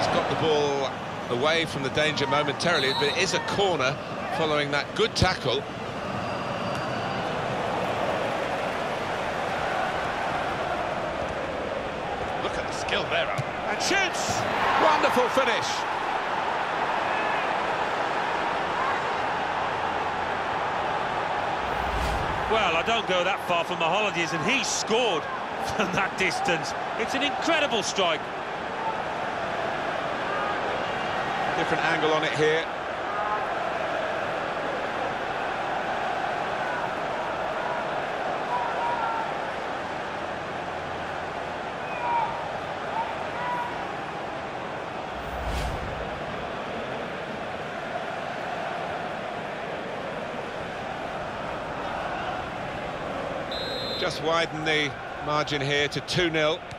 He's got the ball away from the danger momentarily, but it is a corner following that good tackle. Look at the skill there. And shoots! Wonderful finish. Well, I don't go that far from the holidays, and he scored from that distance. It's an incredible strike. Different angle on it here. Just widen the margin here to 2-0.